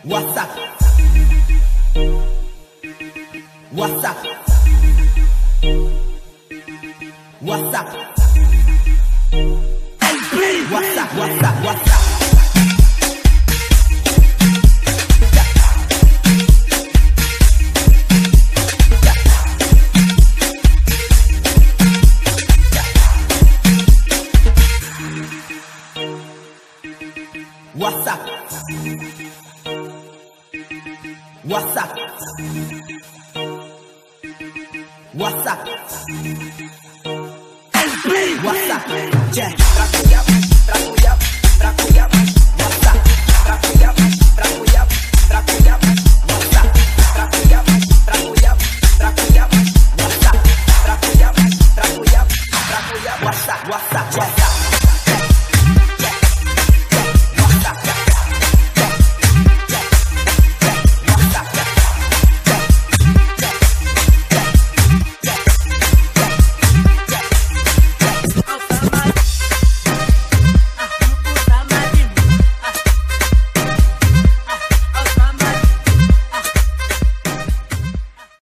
What's up? What's up? What's up? Hey, please. What's up? What's up? What's up? What's up? What's up? What's up? Hey, please. What's up? Yeah.